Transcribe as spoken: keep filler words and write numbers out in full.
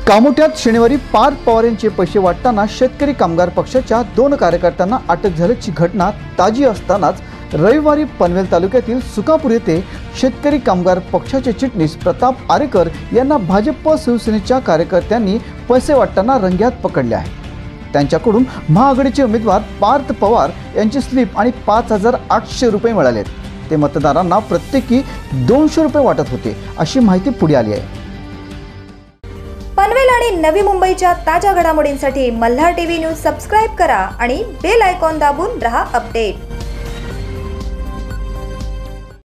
कामोठ्यात शनिवारी पार्थ पवार यांचे पैसे वाटताना शेतकरी कामगार पक्षाच्या दोन कार्यकर्त्यांना अटक झाल्याची घटना ताजी असतानाच रविवारी पनवेल तालुक्यातील सुकापूर येथे शेतकरी कामगार पक्षाचे चिटणीस प्रताप आरेकर यांना भाजप शिवसेनेच्या कार्यकर्त्यांनी पैसे वाटताना रंग्यात पकडले आहे। त्यांच्याकडून महाआघाडीचे उमेदवार पार्थ पवार यांची स्लिप आणि पाच हजार आठशे रुपये मिळाले। ते मतदारांना प्रत्येकी दोनशे रुपये वाटत होते अशी माहिती पुढे आली आहे। पनवेल आणि नवी मुंबईच्या ताज्या घडामोडींसाठी मल्हार टीव्ही न्यूज सबस्क्राइब करा आणि बेल आयकॉन दाबून रहा अपडेट।